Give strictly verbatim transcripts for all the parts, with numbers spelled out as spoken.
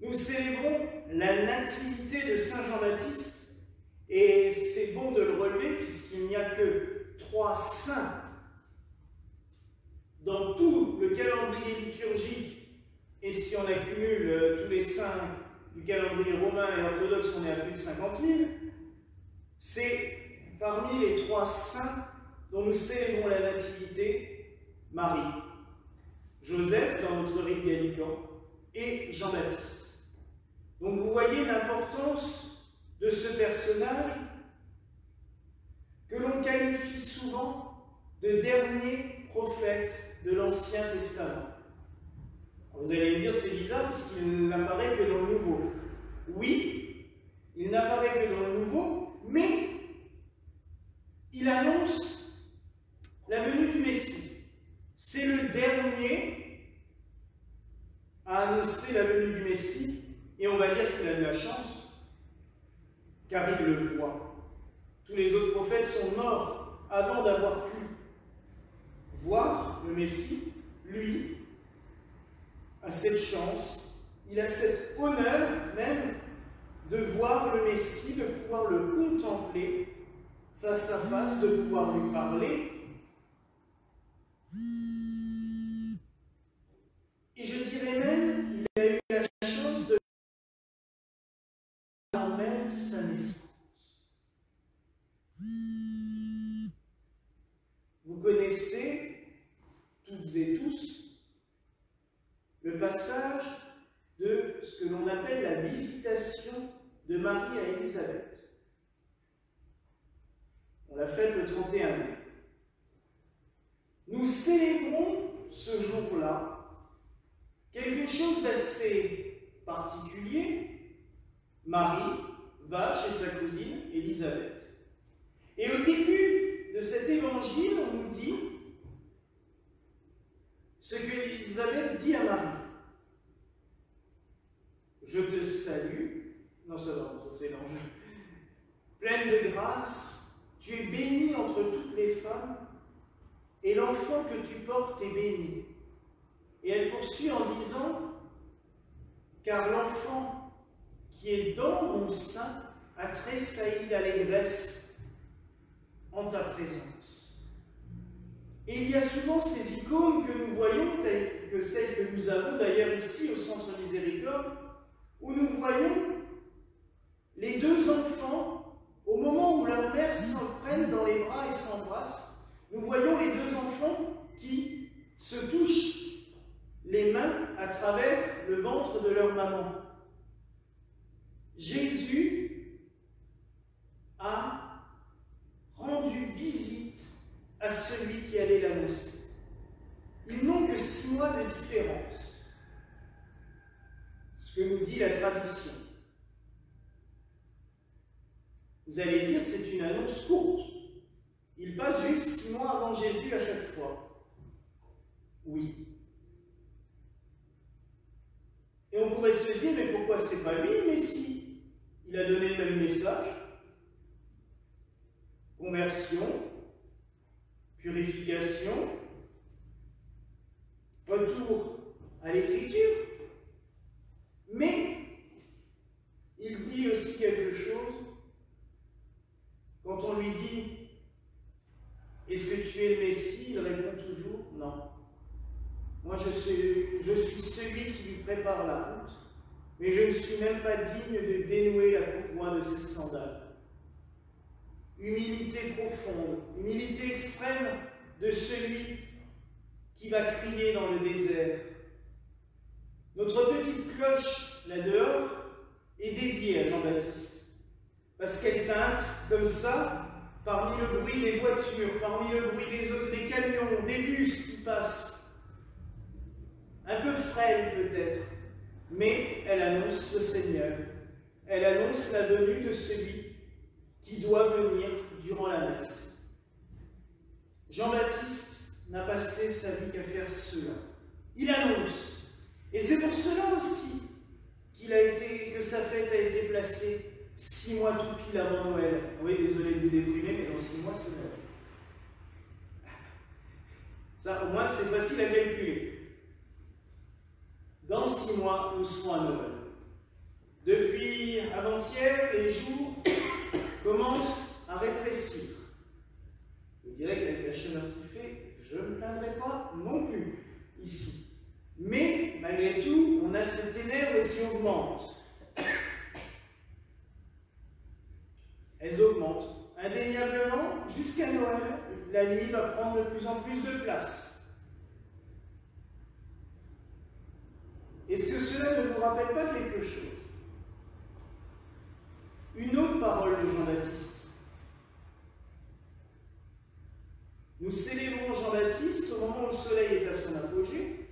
Nous célébrons la nativité de Saint Jean-Baptiste, et c'est bon de le relever puisqu'il n'y a que trois saints dans tout le calendrier liturgique, et si on accumule euh, tous les saints du calendrier romain et orthodoxe, on est à plus de cinquante mille, c'est parmi les trois saints dont nous célébrons la nativité, Marie, Joseph dans notre rite gallican et Jean-Baptiste. Donc vous voyez l'importance de ce personnage que l'on qualifie souvent de dernier prophète de l'Ancien Testament. Vous allez me dire, c'est bizarre puisqu'il n'apparaît que dans le Nouveau. Oui, il n'apparaît que dans le Nouveau, mais il annonce la venue du Messie. C'est le dernier à annoncer la venue du Messie, et on va dire qu'il a de la chance, car il le voit. Tous les autres prophètes sont morts avant d'avoir pu voir le Messie. Lui a cette chance, il a cet honneur même de voir le Messie, de pouvoir le contempler face à face, de pouvoir lui parler. Et je dirais même, il a eu la chance de voir même sa naissance. Vous connaissez, toutes et tous, le passage de ce que l'on appelle la visitation de Marie à Élisabeth. On l'a faite le trente et un mai. Nous célébrons ce jour-là quelque chose d'assez particulier. Marie va chez sa cousine Élisabeth. Et au début de cet évangile, on nous dit ce que Élisabeth dit à Marie. Je te salue. Non, ça va, ça c'est l'enjeu. Pleine de grâce, tu es bénie entre toutes les femmes, et l'enfant que tu portes est béni. Et elle poursuit en disant, car l'enfant qui est dans mon sein a tressailli d'allégresse en ta présence. Et il y a souvent ces icônes que nous voyons, telles que celles que nous avons d'ailleurs ici au Centre Miséricorde, où nous voyons les deux enfants, au moment où leurs mères s'en prennent dans les bras et s'embrassent, nous voyons les deux enfants qui se touchent les mains à travers le ventre de leur maman. Jésus a rendu visite à celui qui allait l'annoncer. Ils n'ont que six mois de différence, ce que nous dit la tradition. Vous allez dire, c'est une annonce courte. Il passe juste six mois avant Jésus à chaque fois. Oui. Et on pourrait se dire, mais pourquoi c'est pas lui le Messie? Il a donné le même message. Conversion, purification, retour à l'écriture. Mais il dit aussi quelque chose quand on lui dit « Est-ce que tu es le Messie ?» Il répond toujours « Non. Moi, je suis, je suis celui qui lui prépare la route, mais je ne suis même pas digne de dénouer la courroie de ses sandales. » Humilité profonde, humilité extrême de celui qui va crier dans le désert. Notre petite cloche, là dehors, est dédiée à Jean-Baptiste, parce qu'elle teinte comme ça, parmi le bruit des voitures, parmi le bruit des, autres, des camions, des bus qui passent. Un peu frêle peut-être, mais elle annonce le Seigneur. Elle annonce la venue de celui qui doit venir durant la messe. Jean-Baptiste n'a passé sa vie qu'à faire cela. Il annonce. Et c'est pour cela aussi qu'il a été, que sa fête a été placée six mois tout pile avant Noël. Oui, désolé de vous déprimer, mais dans six mois, c'est Noël. Ça, au moins, c'est facile à calculer. Dans six mois, nous serons à Noël. Depuis avant-hier, les jours commencent à rétrécir. Je dirais qu'avec la chaleur qu'il fait, je ne me plaindrai pas non plus ici. Mais, malgré tout, on a ces ténèbres qui augmentent. Elles augmentent. Indéniablement, jusqu'à Noël, la nuit va prendre de plus en plus de place. Est-ce que cela ne vous rappelle pas quelque chose? Une autre parole de Jean-Baptiste. Nous célébrons Jean-Baptiste au moment où le soleil est à son apogée,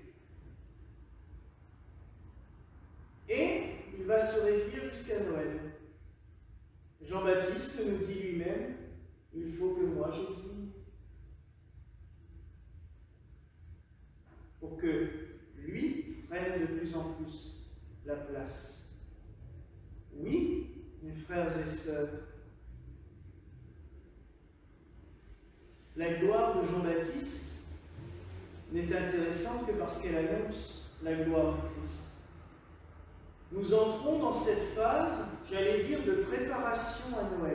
et il va se réduire jusqu'à Noël. Jean-Baptiste nous dit lui-même, il faut que moi je diminue. Pour que lui prenne de plus en plus la place. Oui, mes frères et sœurs, la gloire de Jean-Baptiste n'est intéressante que parce qu'elle annonce la gloire du Christ. Nous entrons dans cette phase, j'allais dire, de préparation à Noël.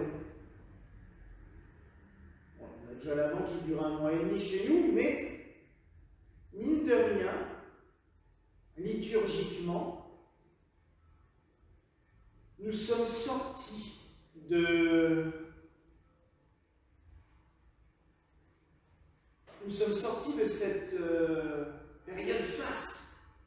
Bon, on a déjà l'avant qui dure un mois et demi chez nous, mais mine de rien, liturgiquement, nous sommes sortis de... Nous sommes sortis de cette euh, période faste.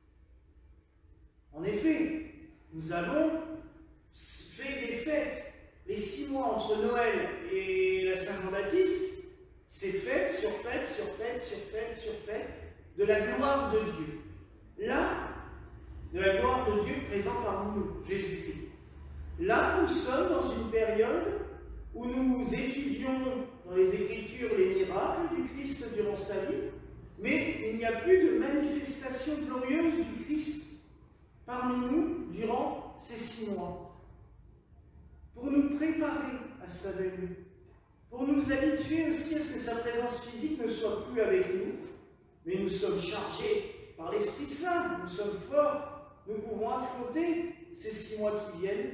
En effet, nous avons fait des fêtes. Les six mois entre Noël et la Saint-Jean-Baptiste, c'est fête sur fête, sur fête, sur fête, sur fête, de la gloire de Dieu. Là, de la gloire de Dieu présent parmi nous, Jésus-Christ. Là, nous sommes dans une période où nous étudions dans les Écritures les miracles du Christ durant sa vie, mais il n'y a plus de manifestation glorieuse du Christ parmi nous durant ces six mois. Pour nous préparer à sa venue, pour nous habituer aussi à ce que sa présence physique ne soit plus avec nous, mais nous sommes chargés par l'Esprit Saint, nous sommes forts, nous pouvons affronter ces six mois qui viennent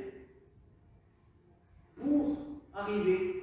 pour arriver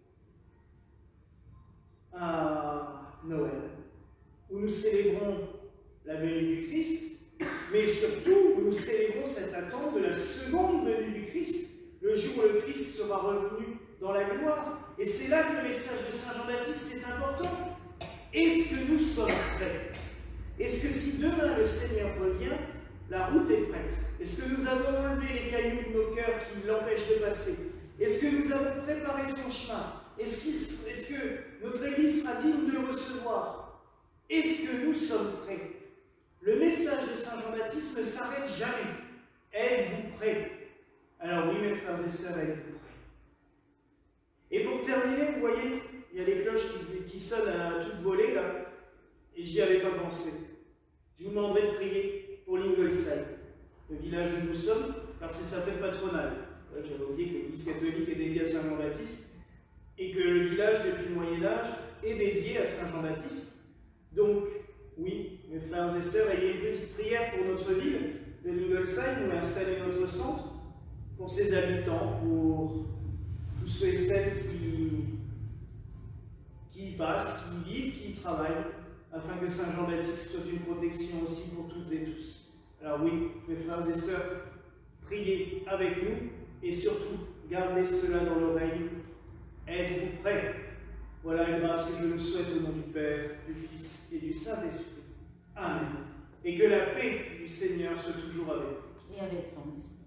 à Noël, où nous célébrons la venue du Christ, mais surtout où nous célébrons cette attente de la seconde venue du Christ, le jour où le Christ sera revenu dans la gloire. Et c'est là que le message de Saint Jean-Baptiste est important. Est-ce que nous sommes prêts? Est-ce que si demain le Seigneur revient, la route est prête? Est-ce que nous avons enlevé les cailloux de nos cœurs qui l'empêchent de passer? Est-ce que nous avons préparé son chemin? Est-ce qu'il, est-ce que notre Église sera digne de le recevoir? Est-ce que nous sommes prêts? Le message de Saint Jean-Baptiste ne s'arrête jamais. Êtes-vous prêts? Alors oui, mes frères et sœurs, êtes-vous prêts? Et pour terminer, vous voyez, il y a les cloches qui, qui sonnent à toute volée, là, et j'y avais pas pensé. Je vous demanderai de prier pour l'Ingleside, le village où nous sommes, car c'est sa fête patronale. J'avais oublié que l'Église catholique est dédiée à Saint Jean-Baptiste, et que le village, depuis le Moyen-Âge, est dédié à Saint Jean-Baptiste. Donc, oui, mes frères et sœurs, ayez une petite prière pour notre ville de l'Ingleside, où est installé notre centre, pour ses habitants, pour tous ceux et celles qui, qui y passent, qui y vivent, qui y travaillent, afin que Saint Jean-Baptiste soit une protection aussi pour toutes et tous. Alors oui, mes frères et sœurs, priez avec nous, et surtout, gardez cela dans l'oreille. Êtes-vous prêts? Voilà une grâce que je nous souhaite au nom du Père, du Fils et du Saint-Esprit. Amen. Et que la paix du Seigneur soit toujours avec vous. Et avec ton esprit.